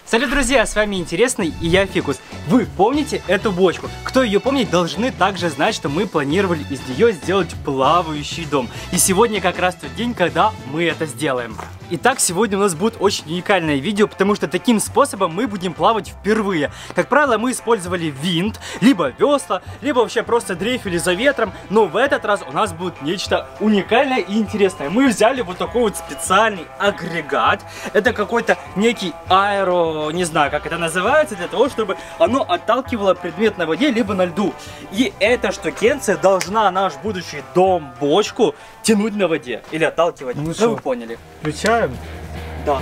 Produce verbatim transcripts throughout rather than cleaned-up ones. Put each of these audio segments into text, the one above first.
Салют, друзья, с вами Интересный и я Фикус. Вы помните эту бочку? Кто ее помнит, должны также знать, что мы планировали из нее сделать плавающий дом. И сегодня как раз тот день, когда мы это сделаем. Итак, сегодня у нас будет очень уникальное видео, потому что таким способом мы будем плавать впервые. Как правило, мы использовали винт, либо весла, либо вообще просто дрейфили за ветром. Но в этот раз у нас будет нечто уникальное и интересное. Мы взяли вот такой вот специальный агрегат. Это какой-то некий аэро, не знаю, как это называется, для того, чтобы оно отталкивало предмет на воде, либо на льду. И эта штукенция должна наш будущий дом, бочку, тянуть на воде или отталкивать. Ну, ну вы поняли. Включаем? Да.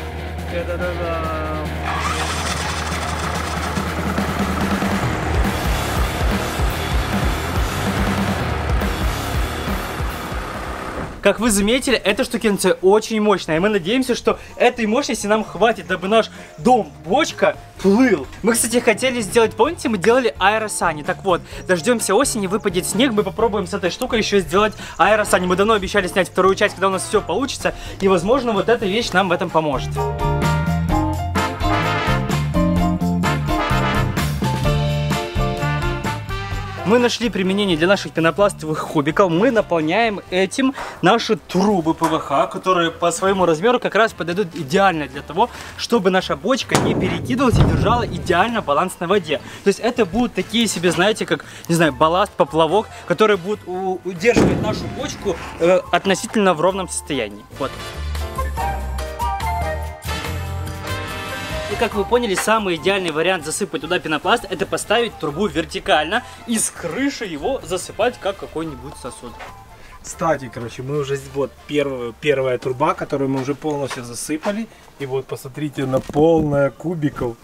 Как вы заметили, эта штукенция очень мощная, и мы надеемся, что этой мощности нам хватит, дабы наш дом-бочка плыл. Мы, кстати, хотели сделать, помните, мы делали аэросани. Так вот, дождемся осени, выпадет снег, мы попробуем с этой штукой еще сделать аэросани. Мы давно обещали снять вторую часть, когда у нас все получится, и, возможно, вот эта вещь нам в этом поможет. Мы нашли применение для наших пенопластовых кубиков. Мы наполняем этим наши трубы ПВХ, которые по своему размеру как раз подойдут идеально для того, чтобы наша бочка не перекидывалась и держала идеально баланс на воде. То есть это будут такие себе, знаете, как, не знаю, балласт, поплавок, которые будут удерживать нашу бочку э, относительно в ровном состоянии. Вот. И как вы поняли, самый идеальный вариант засыпать туда пенопласт — это поставить трубу вертикально и с крыши его засыпать как какой-нибудь сосуд. Кстати, короче, мы уже вот первая, первая труба, которую мы уже полностью засыпали. И вот посмотрите на полная кубиков.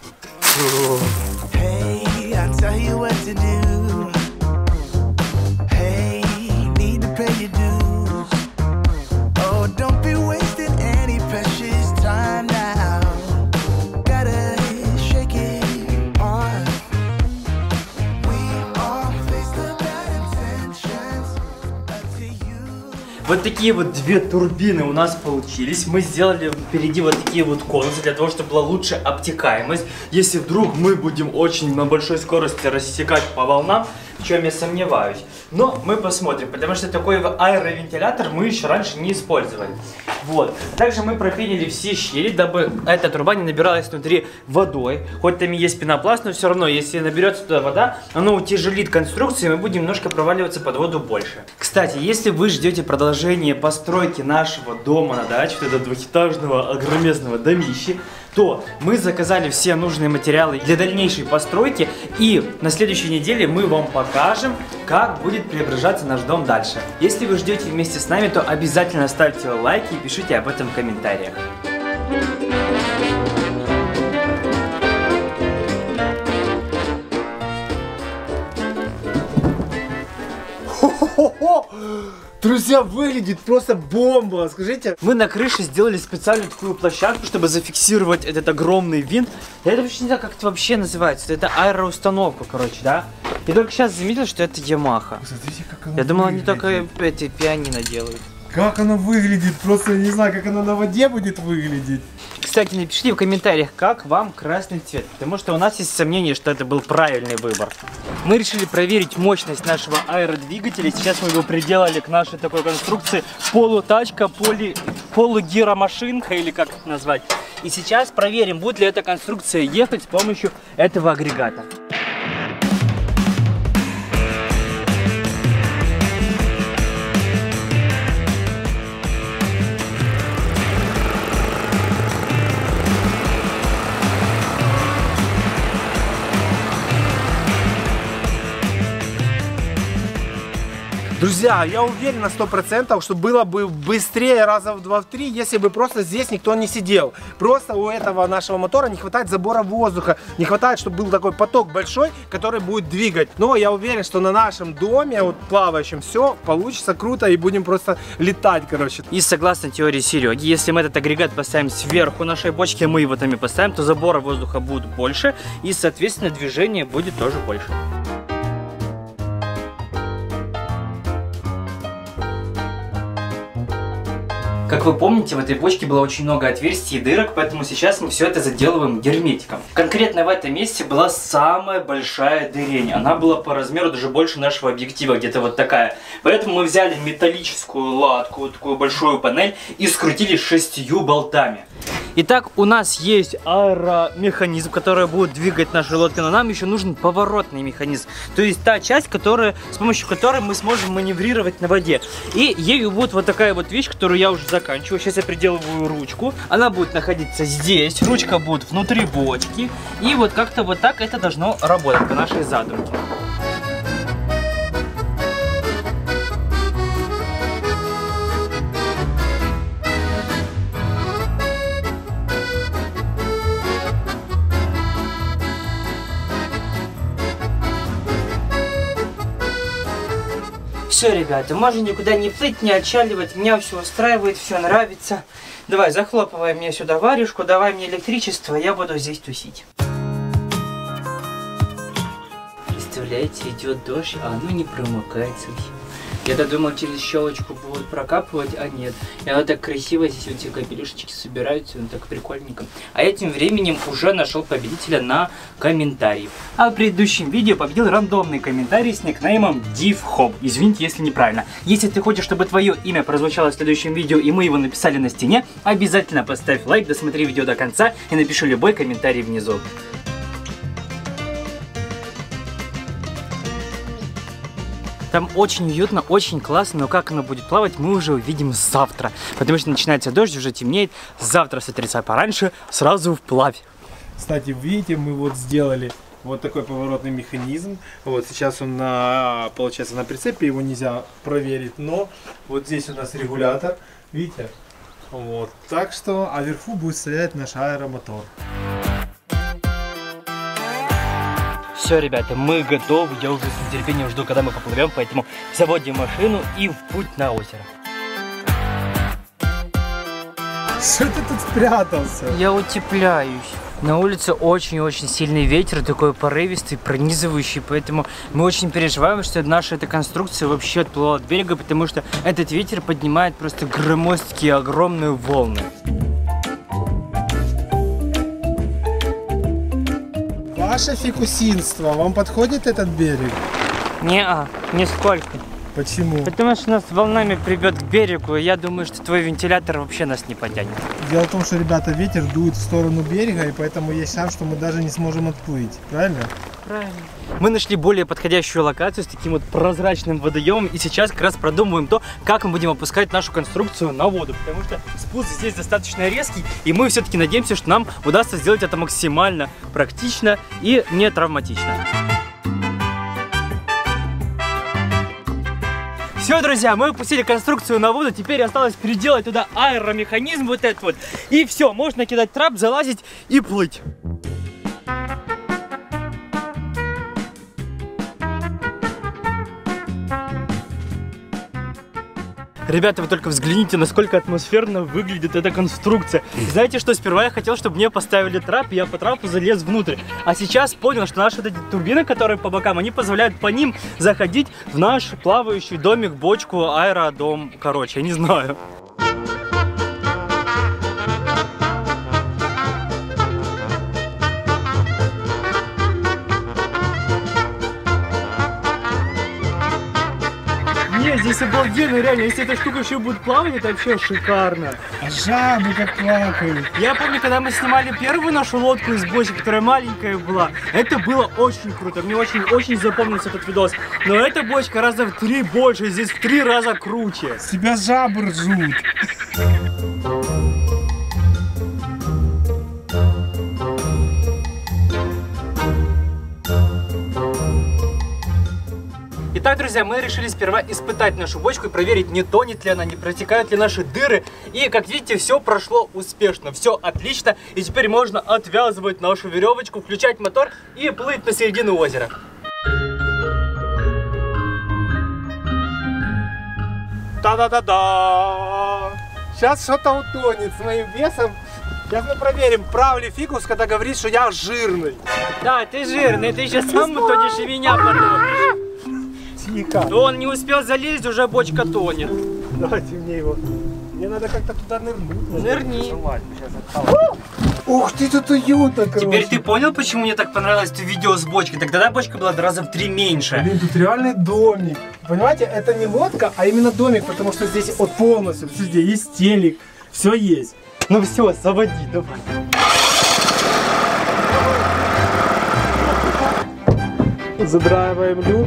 Вот такие вот две турбины у нас получились. Мы сделали впереди вот такие вот конусы, для того, чтобы была лучшая обтекаемость. Если вдруг мы будем очень на большой скорости рассекать по волнам, в чем я сомневаюсь. Но мы посмотрим, потому что такой аэровентилятор мы еще раньше не использовали. Вот. Также мы пропилили все щели, дабы эта труба не набиралась внутри водой. Хоть там и есть пенопласт, но все равно, если наберется туда вода, оно утяжелит конструкцию, и мы будем немножко проваливаться под воду больше. Кстати, если вы ждете продолжение постройки нашего дома на даче, вот этого двухэтажного огромезного домища, то мы заказали все нужные материалы для дальнейшей постройки, и на следующей неделе мы вам покажем, как будет преображаться наш дом дальше. Если вы ждете вместе с нами, то обязательно ставьте лайки и пишите об этом в комментариях. Хо-хо-хо! Друзья, выглядит просто бомба, скажите. Мы на крыше сделали специальную такую площадку, чтобы зафиксировать этот огромный винт. Я это вообще не знаю, как это вообще называется. Это аэроустановка, короче, да? Я только сейчас заметил, что это Ямаха. Смотрите, как оно Я думал, они выглядит. только эти пианино делают. Как оно выглядит, просто не знаю, как оно на воде будет выглядеть. Кстати, напишите в комментариях, как вам красный цвет, потому что у нас есть сомнение, что это был правильный выбор. Мы решили проверить мощность нашего аэродвигателя. Сейчас мы его приделали к нашей такой конструкции полутачка, поли, полугиромашинка, или как это назвать. И сейчас проверим, будет ли эта конструкция ехать с помощью этого агрегата. Друзья, я уверен на сто процентов, что было бы быстрее раза в два-три, если бы просто здесь никто не сидел. Просто у этого нашего мотора не хватает забора воздуха, не хватает, чтобы был такой поток большой, который будет двигать. Но я уверен, что на нашем доме, вот плавающем, все получится круто и будем просто летать, короче. И согласно теории Сереги, если мы этот агрегат поставим сверху нашей бочки, мы его там и поставим, то забора воздуха будет больше и, соответственно, движение будет тоже больше. Как вы помните, в этой бочке было очень много отверстий и дырок, поэтому сейчас мы все это заделываем герметиком. Конкретно в этом месте была самая большая дырень. Она была по размеру даже больше нашего объектива, где-то вот такая. Поэтому мы взяли металлическую латку, вот такую большую панель, и скрутили шестью болтами. Итак, у нас есть аэромеханизм, который будет двигать наши лодки, но нам еще нужен поворотный механизм. То есть та часть, которая, с помощью которой мы сможем маневрировать на воде. И ею будет вот такая вот вещь, которую я уже заканчиваю. Сейчас я приделываю ручку. Она будет находиться здесь. Ручка будет внутри бочки. И вот как-то вот так это должно работать по нашей задумке. Все, ребята, можно никуда не плыть, не отчаливать. Меня все устраивает, все нравится. Давай, захлопывай мне сюда варежку, давай мне электричество, я буду здесь тусить. Представляете, идет дождь, а оно не промокает совсем. Я-то думал, через щелочку будут прокапывать, а нет. И оно так красиво, здесь вот эти капелюшечки собираются, он так прикольненько. А я тем временем уже нашел победителя на комментарии. А в предыдущем видео победил рандомный комментарий с никнеймом DivHob. Извините, если неправильно. Если ты хочешь, чтобы твое имя прозвучало в следующем видео и мы его написали на стене, обязательно поставь лайк, досмотри видео до конца и напиши любой комментарий внизу. Там очень уютно, очень классно, но как оно будет плавать, мы уже увидим завтра. Потому что начинается дождь, уже темнеет. Завтра с утреца пораньше сразу вплавь. Кстати, видите, мы вот сделали вот такой поворотный механизм. Вот сейчас он на, получается, на прицепе, его нельзя проверить. Но вот здесь у нас регулятор, видите? Вот. Так что, а вверху будет стоять наш аэромотор. Все, ребята, мы готовы. Я уже с нетерпением жду, когда мы поплывем, поэтому заводим машину и в путь на озеро. Что ты тут спрятался? Я утепляюсь. На улице очень-очень сильный ветер, такой порывистый, пронизывающий, поэтому мы очень переживаем, что наша эта конструкция вообще отплыла от берега, потому что этот ветер поднимает просто громоздкие огромные волны. Ваше фикусинство, вам подходит этот берег? Не-а, нисколько. Почему? Потому что нас волнами прибьет к берегу, и я думаю, что твой вентилятор вообще нас не потянет. Дело в том, что, ребята, ветер дует в сторону берега, и поэтому есть шанс, что мы даже не сможем отплыть. Правильно? Правильно. Мы нашли более подходящую локацию с таким вот прозрачным водоемом, и сейчас как раз продумываем то, как мы будем опускать нашу конструкцию на воду, потому что спуск здесь достаточно резкий, и мы все-таки надеемся, что нам удастся сделать это максимально практично и не травматично. Все, друзья, мы опустили конструкцию на воду, теперь осталось переделать туда аэромеханизм вот этот вот, и все, можно кидать трап, залазить и плыть. Ребята, вы только взгляните, насколько атмосферно выглядит эта конструкция. Знаете что, сперва я хотел, чтобы мне поставили трап, и я по трапу залез внутрь. А сейчас понял, что наши вот эти турбины, которые по бокам, они позволяют по ним заходить в наш плавающий домик, бочку, аэродом. Короче, я не знаю. Нет, здесь обалденно, реально, если эта штука еще будет плавать, это вообще шикарно. А жабы как плакают. Я помню, когда мы снимали первую нашу лодку из бочки, которая маленькая была, это было очень круто, мне очень-очень запомнился этот видос. Но эта бочка раза в три больше, здесь в три раза круче. С тебя жабы ржут. Итак, друзья, мы решили сперва испытать нашу бочку и проверить, не тонет ли она, не протекают ли наши дыры. И, как видите, все прошло успешно, все отлично. И теперь можно отвязывать нашу веревочку, включать мотор и плыть на середину озера. Та-да-да-да! Сейчас что-то утонет с моим весом. Сейчас мы проверим, прав ли фикус, когда говорит, что я жирный. Да, ты жирный, ты сейчас сам утонешь и меня потопишь. Тихо. Он не успел залезть, уже бочка тонет. Давайте мне его. Мне надо как-то туда нырнуть. Нырни. Ух ты, тут уютно, короче. Теперь ты понял, почему мне так понравилось это видео с бочкой? Так тогда бочка была раза в три меньше. Блин, тут реальный домик. Понимаете, это не лодка, а именно домик, потому что здесь вот полностью, все есть телек, все есть. Ну все, заводи, давай. Задраиваем люк.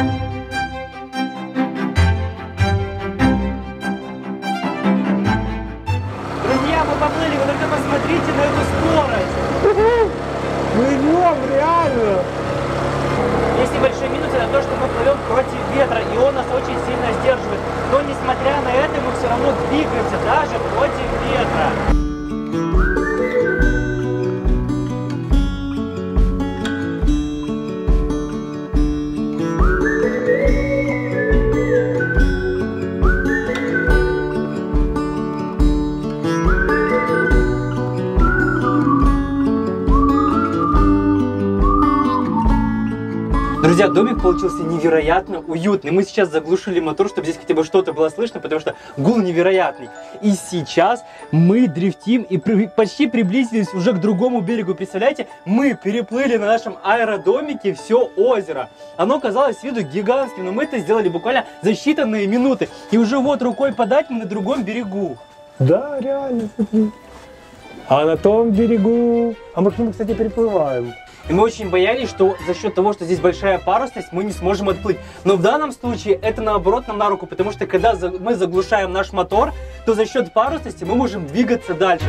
Друзья, мы поплыли, вы только посмотрите на эту скорость. Плывем, реально. Есть небольшой минус, это то, что мы плывем против ветра, и он нас очень сильно сдерживает. Но несмотря на это, мы все равно двигаемся, даже против ветра. Друзья, домик получился невероятно уютный. Мы сейчас заглушили мотор, чтобы здесь хотя бы что-то было слышно, потому что гул невероятный. И сейчас мы дрифтим и при почти приблизились уже к другому берегу. Представляете, мы переплыли на нашем аэродомике все озеро. Оно казалось с виду гигантским, но мы это сделали буквально за считанные минуты. И уже вот рукой подать мы на другом берегу. Да, реально, смотри. А на том берегу... А мы к нему, кстати, переплываем. И мы очень боялись, что за счет того, что здесь большая парусность, мы не сможем отплыть. Но в данном случае это наоборот нам на руку, потому что когда мы заглушаем наш мотор, то за счет парусности мы можем двигаться дальше.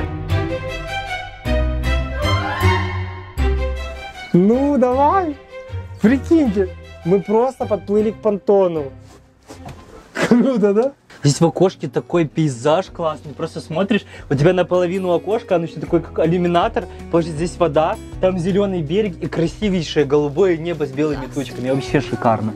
Ну, давай. Прикиньте, мы просто подплыли к понтону. Круто, да? Здесь в окошке такой пейзаж классный. Просто смотришь, у тебя наполовину окошка, оно еще такой как иллюминатор. Положить здесь вода, там зеленый берег и красивейшее голубое небо с белыми тучками. Вообще шикарно.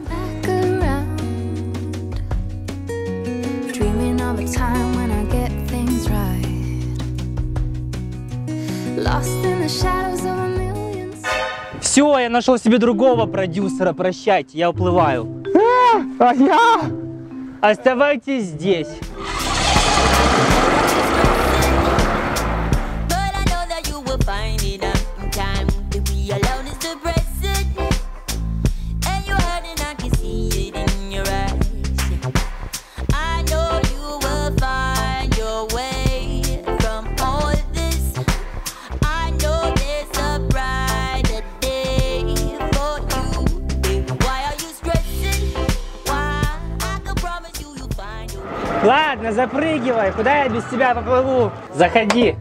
Все, я нашел себе другого продюсера. Прощайте, я уплываю. А, а я? Оставайтесь здесь. Ладно, запрыгивай. Куда я без тебя поплыву? Заходи.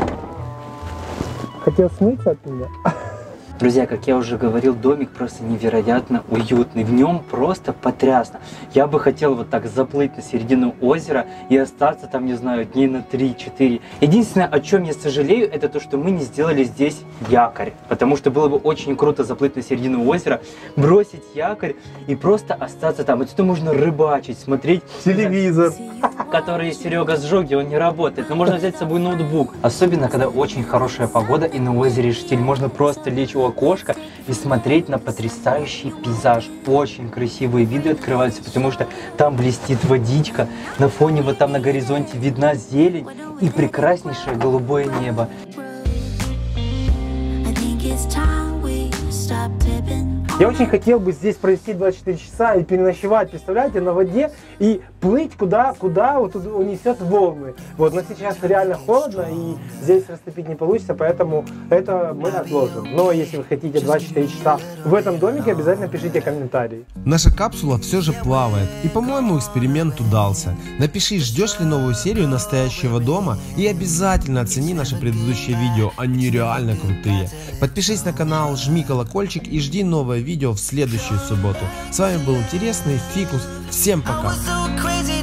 Хотел смыться от меня. Друзья, как я уже говорил, домик просто невероятно уютный. В нем просто потрясно. Я бы хотел вот так заплыть на середину озера и остаться там, не знаю, дней на три-четыре. Единственное, о чем я сожалею, это то, что мы не сделали здесь якорь. Потому что было бы очень круто заплыть на середину озера, бросить якорь и просто остаться там. Отсюда можно рыбачить, смотреть телевизор, который Серега сжег, и он не работает. Но можно взять с собой ноутбук. Особенно, когда очень хорошая погода и на озере штиль. Можно просто лечь у окошка и смотреть на потрясающий пейзаж. Очень красивые виды открываются, потому что там блестит водичка, на фоне вот там на горизонте видна зелень и прекраснейшее голубое небо. Я очень хотел бы здесь провести двадцать четыре часа и переночевать, представляете, на воде и плыть куда, куда вот унесет волны. Вот, но сейчас реально холодно и здесь растопить не получится, поэтому это мы отложим. Но если вы хотите двадцать четыре часа в этом домике, обязательно пишите комментарии. Наша капсула все же плавает, и, по-моему, эксперимент удался. Напиши, ждешь ли новую серию настоящего дома, и обязательно оцени наши предыдущие видео, они реально крутые. Подпишись на канал, жми колокольчик и жди новое видео в следующую субботу. С вами был интересный Фикус. Всем пока!